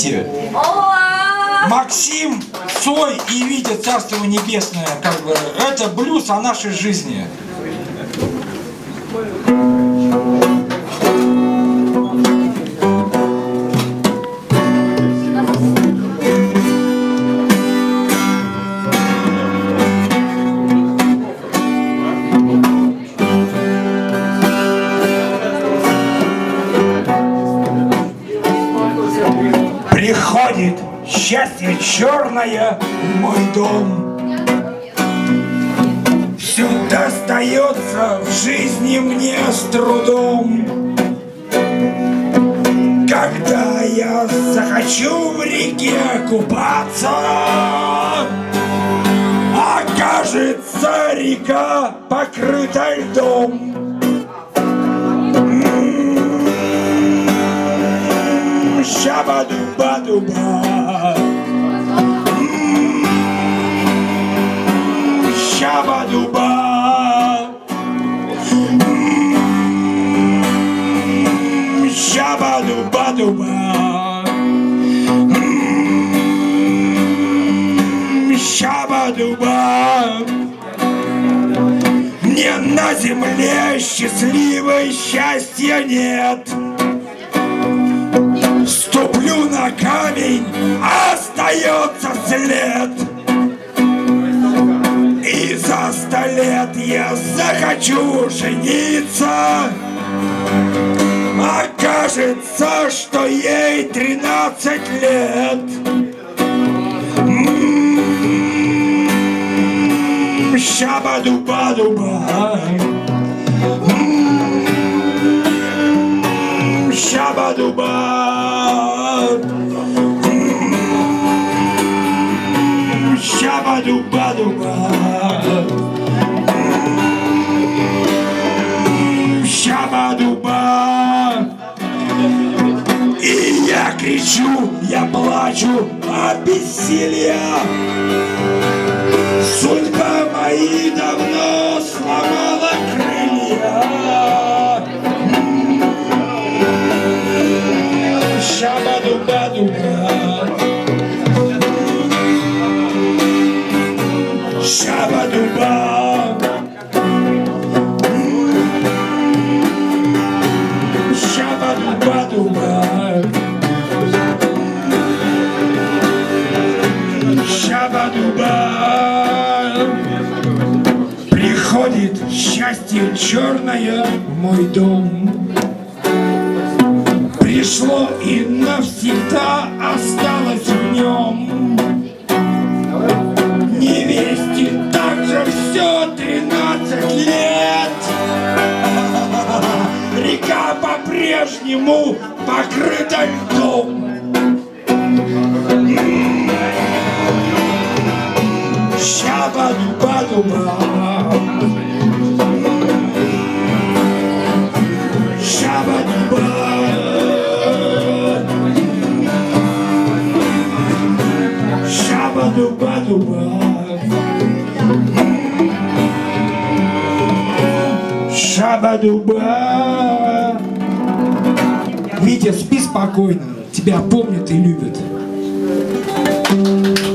Максим, Цой и Витя, Царство Небесное, как бы, это блюз о нашей жизни. Приходит счастье черное в мой дом. Все достается в жизни мне с трудом. Когда я захочу в реке купаться, окажется река покрыта льдом. Щаба-дуба-дуба, щаба-дуба, щаба-дуба-дуба, щаба-дуба. Мне на земле счастливой счастья нет. Ступлю на камень, остается след. И за 100 лет я захочу жениться. Окажется, что ей 13 лет. Щаба-дуба-дуба, щаба-дуба, щаба-дуба-дуба, щаба-дуба. И я кричу, я плачу от бессилия. Судьба мои давно сломала крылья. Щаба-дуба-дуба, щаба-дуба, щаба-дуба-дуба, щаба-дуба. Приходит счастье черное в мой дом. Пришло и навсегда осталось в нем. Невесте также все 13 лет. Река по-прежнему покрыта льдом. Щаба-дуба-дуба, щаба-дуба, щаба-дуба-дуба, щаба-дуба. Витя, спи спокойно, тебя помнят и любят.